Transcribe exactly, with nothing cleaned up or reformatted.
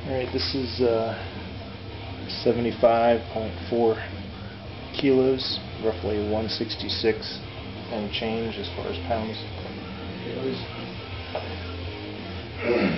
Alright, this is uh, seventy-five point four kilos, roughly one sixty-six and change as far as pounds goes.